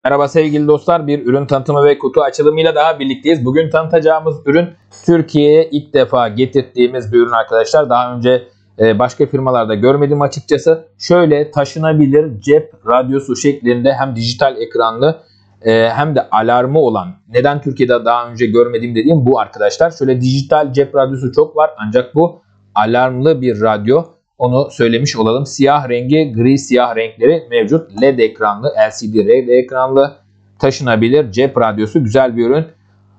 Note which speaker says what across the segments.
Speaker 1: Merhaba sevgili dostlar, bir ürün tanıtımı ve kutu açılımıyla daha birlikteyiz. Bugün tanıtacağımız ürün Türkiye'ye ilk defa getirdiğimiz bir ürün arkadaşlar. Daha önce başka firmalarda görmedim açıkçası. Şöyle taşınabilir cep radyosu şeklinde hem dijital ekranlı hem de alarmı olan, neden Türkiye'de daha önce görmediğim dediğim bu arkadaşlar. Şöyle dijital cep radyosu çok var ancak bu alarmlı bir radyo. Onu söylemiş olalım. Siyah rengi, gri siyah renkleri mevcut. LED ekranlı, LCD LED ekranlı, taşınabilir cep radyosu. Güzel bir ürün.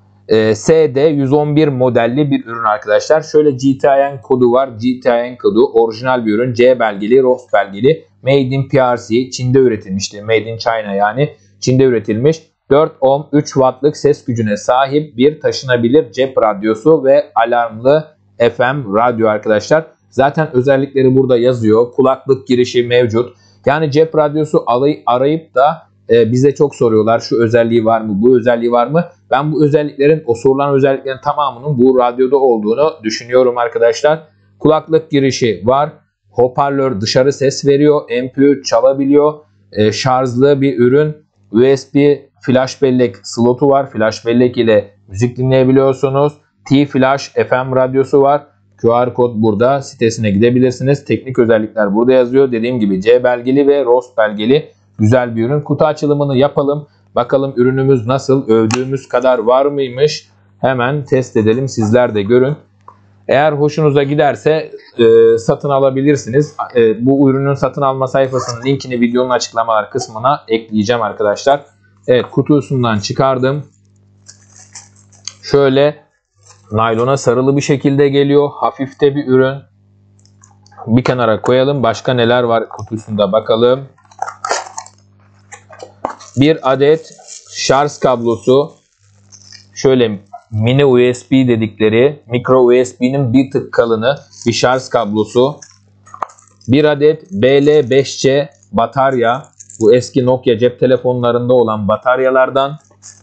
Speaker 1: SD111 modelli bir ürün arkadaşlar. Şöyle GTIN kodu var. GTIN kodu orijinal bir ürün. C belgeli, ROS belgeli. Made in PRC. Çin'de üretilmişti. Made in China yani. Çin'de üretilmiş. 4 ohm 3 wattlık ses gücüne sahip bir taşınabilir cep radyosu ve alarmlı FM radyo arkadaşlar. Zaten özellikleri burada yazıyor. Kulaklık girişi mevcut. Yani cep radyosu arayıp da bize çok soruyorlar. Şu özelliği var mı? Bu özelliği var mı? Ben bu özelliklerin, o sorulan özelliklerin tamamının bu radyoda olduğunu düşünüyorum arkadaşlar. Kulaklık girişi var. Hoparlör dışarı ses veriyor. MP3 çalabiliyor. Şarjlı bir ürün. USB flash bellek slotu var. Flash bellek ile müzik dinleyebiliyorsunuz. T-Flash FM radyosu var. QR kod burada, sitesine gidebilirsiniz. Teknik özellikler burada yazıyor. Dediğim gibi C belgeli ve ROS belgeli güzel bir ürün. Kutu açılımını yapalım. Bakalım ürünümüz nasıl? Övdüğümüz kadar var mıymış? Hemen test edelim. Sizler de görün. Eğer hoşunuza giderse satın alabilirsiniz. Bu ürünün satın alma sayfasının linkini videonun açıklamalar kısmına ekleyeceğim arkadaşlar. Evet, kutusundan çıkardım. Şöyle naylona sarılı bir şekilde geliyor. Hafifte bir ürün. Bir kenara koyalım. Başka neler var kutusunda bakalım. Bir adet şarj kablosu. Şöyle mini USB dedikleri, micro USB'nin bir tık kalını bir şarj kablosu. Bir adet BL5C batarya. Bu eski Nokia cep telefonlarında olan bataryalardan.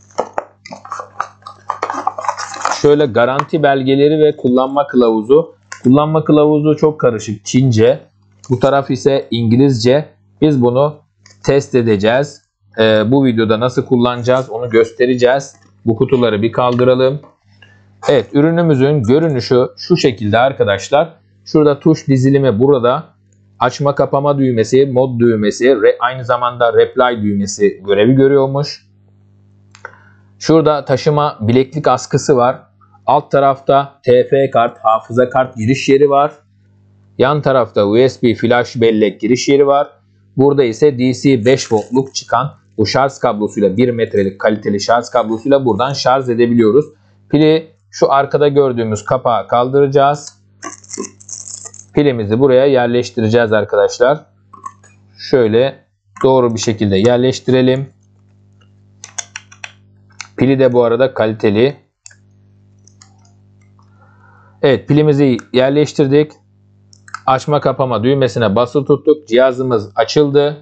Speaker 1: Şöyle garanti belgeleri ve kullanma kılavuzu. Kullanma kılavuzu çok karışık. Çince. Bu taraf ise İngilizce. Biz bunu test edeceğiz. Bu videoda nasıl kullanacağız onu göstereceğiz. Bu kutuları bir kaldıralım. Evet, ürünümüzün görünüşü şu şekilde arkadaşlar. Şurada tuş dizilimi burada. Açma kapama düğmesi, mod düğmesi, aynı zamanda reply düğmesi görevi görüyormuş. Şurada taşıma bileklik askısı var. Alt tarafta TF kart, hafıza kart giriş yeri var. Yan tarafta USB flash bellek giriş yeri var. Burada ise DC 5 voltluk çıkan bu şarj kablosuyla 1 metrelik kaliteli şarj kablosuyla buradan şarj edebiliyoruz. Pili şu arkada gördüğümüz kapağı kaldıracağız. Pilimizi buraya yerleştireceğiz arkadaşlar. Şöyle doğru bir şekilde yerleştirelim. Pili de bu arada kaliteli. Evet, pilimizi yerleştirdik. Açma kapama düğmesine basılı tuttuk. Cihazımız açıldı.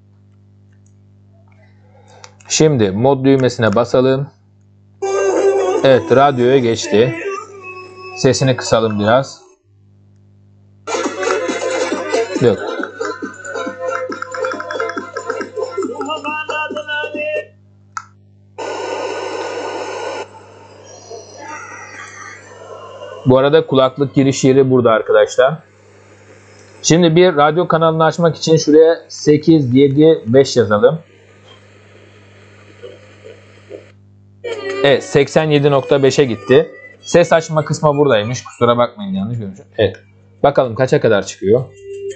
Speaker 1: Şimdi mod düğmesine basalım. Evet, radyoya geçti. Sesini kısalım biraz. Yok. Bu arada kulaklık giriş yeri burada arkadaşlar. Şimdi bir radyo kanalını açmak için şuraya 8, 7, 5 yazalım. Evet, 87.5'e gitti. Ses açma kısmı buradaymış. Kusura bakmayın, yanlış görmüşüm. Evet. Bakalım kaça kadar çıkıyor.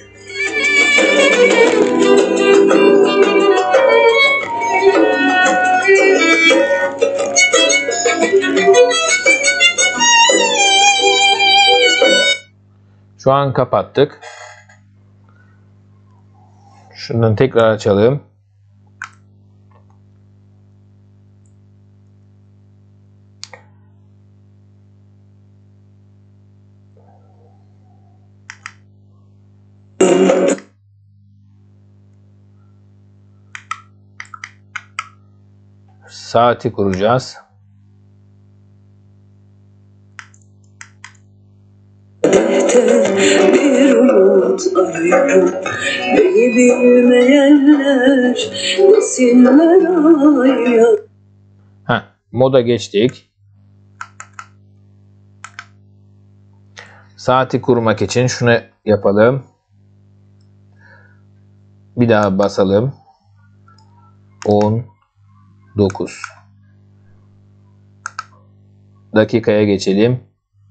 Speaker 1: Şu an kapattık. Şundan tekrar açalım. Saati kuracağız. Bir umut arıyorum.
Speaker 2: bilmeyenler desinler ay.
Speaker 1: Moda geçtik. Saati kurmak için şunu yapalım. Bir daha basalım. 19. Dakikaya geçelim.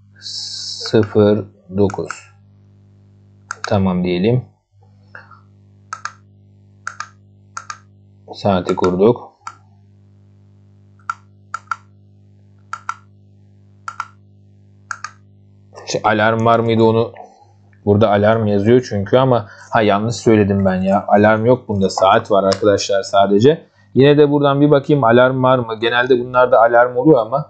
Speaker 1: 09. Tamam diyelim. Saati kurduk. Alarm var mıydı onu? Burada alarm yazıyor çünkü ama yanlış söyledim ben ya. Alarm yok bunda. Saat var arkadaşlar sadece. Yine de buradan bir bakayım alarm var mı? Genelde bunlarda alarm oluyor ama.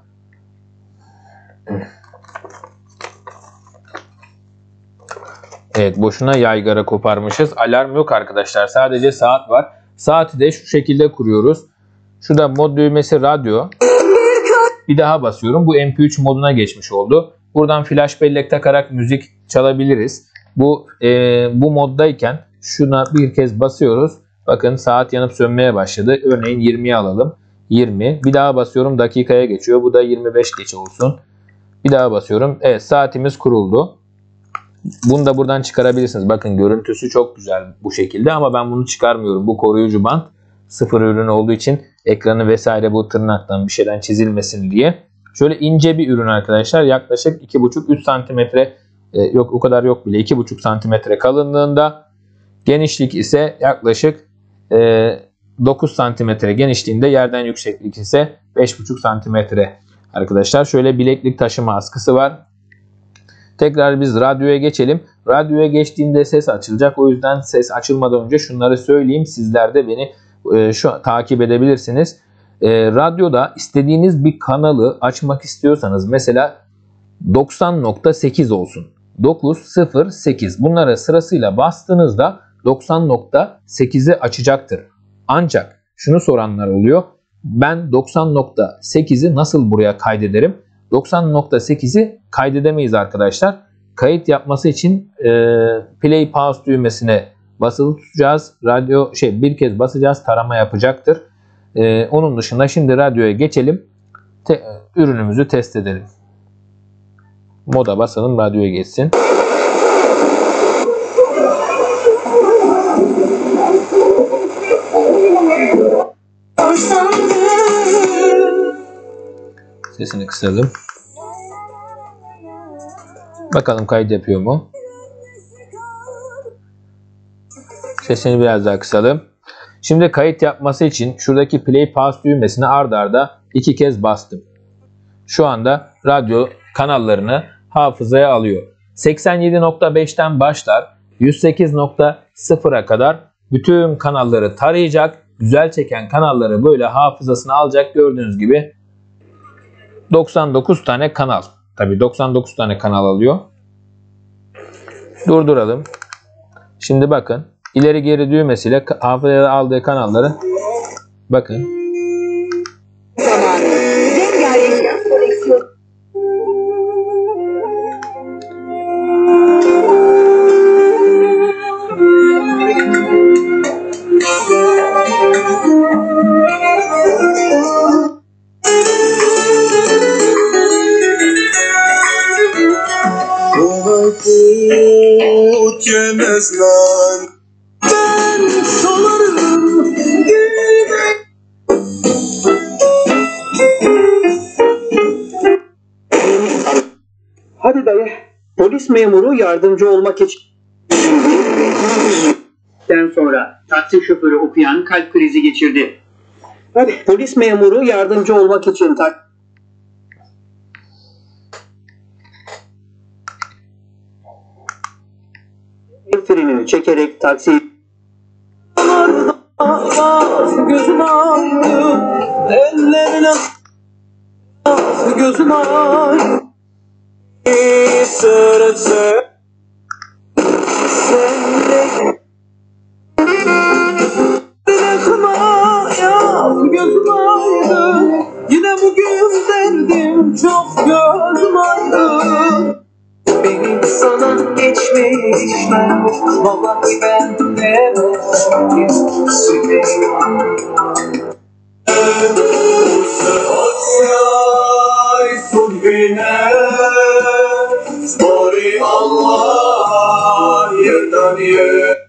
Speaker 1: Evet, boşuna yaygara koparmışız. Alarm yok arkadaşlar. Sadece saat var. Saati de şu şekilde kuruyoruz. Şurada mod düğmesi radyo. Bir daha basıyorum. Bu MP3 moduna geçmiş oldu. Buradan flash bellek takarak müzik çalabiliriz. Bu moddayken şuna bir kez basıyoruz. Bakın saat yanıp sönmeye başladı. Örneğin 20'ye alalım. 20. Bir daha basıyorum. Dakikaya geçiyor. Bu da 25 geç olsun. Bir daha basıyorum. Evet, saatimiz kuruldu. Bunu da buradan çıkarabilirsiniz. Bakın görüntüsü çok güzel bu şekilde ama ben bunu çıkarmıyorum. Bu koruyucu bant sıfır ürün olduğu için ekranı vesaire bu tırnaktan bir şeyden çizilmesin diye. Şöyle ince bir ürün arkadaşlar. Yaklaşık 2,5-3 santimetre yok o kadar yok bile 2,5 santimetre kalınlığında. Genişlik ise yaklaşık 9 santimetre genişliğinde. Yerden yükseklik ise 5,5 santimetre arkadaşlar. Şöyle bileklik taşıma askısı var. Tekrar biz radyoya geçelim. Radyoya geçtiğimde ses açılacak. O yüzden ses açılmadan önce şunları söyleyeyim. Sizler de beni takip edebilirsiniz. Radyoda istediğiniz bir kanalı açmak istiyorsanız mesela 90.8 olsun. 908. Bunlara sırasıyla bastığınızda 90.8'i açacaktır. Ancak şunu soranlar oluyor. Ben 90.8'i nasıl buraya kaydederim? 90.8'i kaydedemeyiz arkadaşlar. Kayıt yapması için play pause düğmesine basılı tutacağız. Bir kez basacağız, tarama yapacaktır. Onun dışında şimdi radyoya geçelim. Ürünümüzü test edelim. Moda basalım, radyoya geçsin. Sesini kısalım. Bakalım kayıt yapıyor mu? Sesini biraz daha kısalım. Şimdi kayıt yapması için şuradaki play pause düğmesine ard arda 2 kez bastım. Şu anda radyo kanallarını hafızaya alıyor. 87.5'ten başlar 108.0'a kadar bütün kanalları tarayacak. Güzel çeken kanalları böyle hafızasına alacak. Gördüğünüz gibi 99 tane kanal. Tabii 99 tane kanal alıyor. Durduralım. Şimdi bakın. İleri geri düğmesiyle hafızaya aldığı kanalları bakın.
Speaker 3: Hadi dayı, polis memuru yardımcı olmak için. Sonra taksi şoförü okuyan kalp krizi geçirdi. Hadi polis memuru yardımcı olmak için frenini çekerek taksi gözüm ağrıyor, ellerine gözüm ağrıyor. Gözüm ağrıyor, yine bugün derdim çok gözüm ağrıyor. Benim sana geçmeyeceğim.
Speaker 2: değişmem. Vallahi ben demezdim Süleyman.
Speaker 4: Bari Allah yerden yer.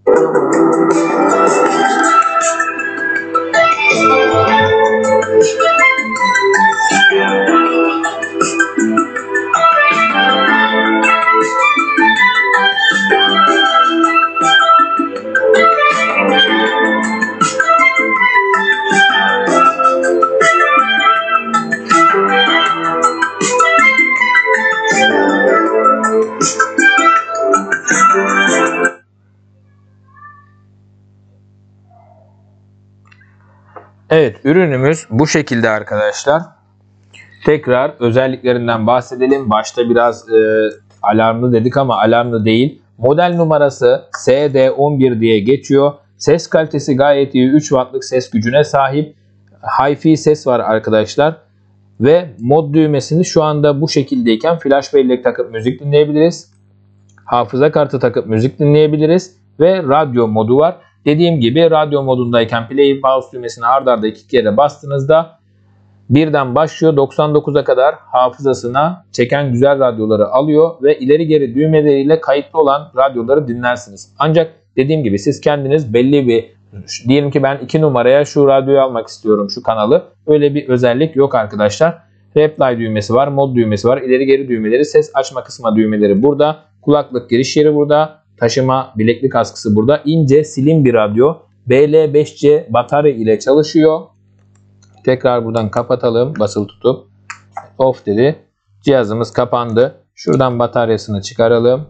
Speaker 1: Evet, ürünümüz bu şekilde arkadaşlar. Tekrar özelliklerinden bahsedelim. Başta biraz alarmlı dedik ama alarmlı değil. Model numarası SD11 diye geçiyor. Ses kalitesi gayet iyi. 3 wattlık ses gücüne sahip. Hi-Fi ses var arkadaşlar. Ve mod düğmesini şu anda bu şekildeyken flash bellek takıp müzik dinleyebiliriz. Hafıza kartı takıp müzik dinleyebiliriz. Ve radyo modu var. Dediğim gibi radyo modundayken play pause düğmesine ard arda 2 kere bastığınızda birden başlıyor 99'a kadar hafızasına çeken güzel radyoları alıyor ve ileri geri düğmeleriyle kayıtlı olan radyoları dinlersiniz. Ancak dediğim gibi siz kendiniz belli bir, diyelim ki ben 2 numaraya şu radyoyu almak istiyorum, şu kanalı, öyle bir özellik yok arkadaşlar. Reply düğmesi var, mod düğmesi var, ileri geri düğmeleri, ses açma kısma düğmeleri burada, kulaklık giriş yeri burada, taşıma bileklik askısı burada. İnce slim bir radyo. BL5C batarya ile çalışıyor. Tekrar buradan kapatalım. Basılı tutup off dedi. Cihazımız kapandı. Şuradan bataryasını çıkaralım.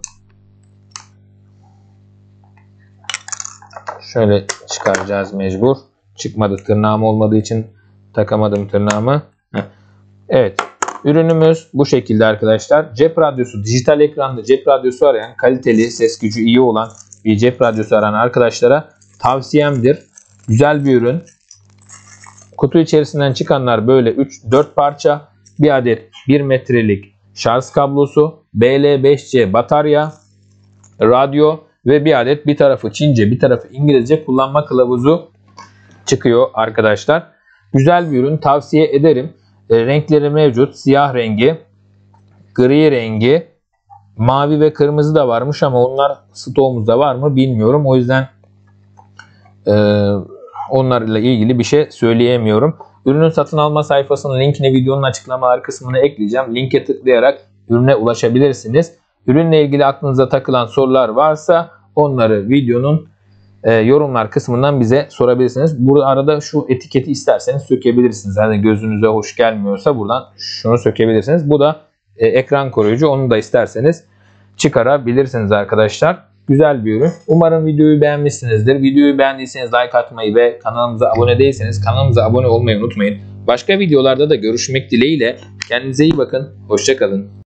Speaker 1: Şöyle çıkaracağız mecbur. Çıkmadı, tırnağım olmadığı için takamadım tırnağımı. Evet. Ürünümüz bu şekilde arkadaşlar. Cep radyosu, dijital ekranlı cep radyosu arayan, kaliteli, ses gücü iyi olan bir cep radyosu arayan arkadaşlara tavsiyemdir. Güzel bir ürün. Kutu içerisinden çıkanlar böyle 3-4 parça. Bir adet 1 metrelik şarj kablosu, BL5C batarya, radyo ve bir adet bir tarafı Çince bir tarafı İngilizce kullanma kılavuzu çıkıyor arkadaşlar. Güzel bir ürün, tavsiye ederim. Renkleri mevcut. Siyah rengi, gri rengi, mavi ve kırmızı da varmış ama onlar stoğumuzda var mı bilmiyorum. O yüzden onlarla ilgili bir şey söyleyemiyorum. Ürünün satın alma sayfasının linkini videonun açıklamalar kısmına ekleyeceğim. Linke tıklayarak ürüne ulaşabilirsiniz. Ürünle ilgili aklınıza takılan sorular varsa onları videonun yorumlar kısmından bize sorabilirsiniz. Bu arada şu etiketi isterseniz sökebilirsiniz. Yani gözünüze hoş gelmiyorsa buradan şunu sökebilirsiniz. Bu da ekran koruyucu. Onu da isterseniz çıkarabilirsiniz arkadaşlar. Güzel bir ürün. Umarım videoyu beğenmişsinizdir. Videoyu beğendiyseniz like atmayı ve kanalımıza abone değilseniz kanalımıza abone olmayı unutmayın. Başka videolarda da görüşmek dileğiyle. Kendinize iyi bakın. Hoşça kalın.